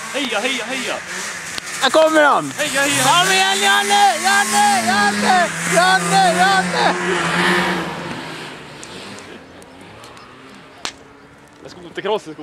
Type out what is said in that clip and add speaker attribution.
Speaker 1: Heja, heja, heja!
Speaker 2: Här kommer de!
Speaker 1: Heja, heja!
Speaker 2: Kom igen Janne! Janne! Janne! Janne! Janne!
Speaker 1: Jag ska inte krossa.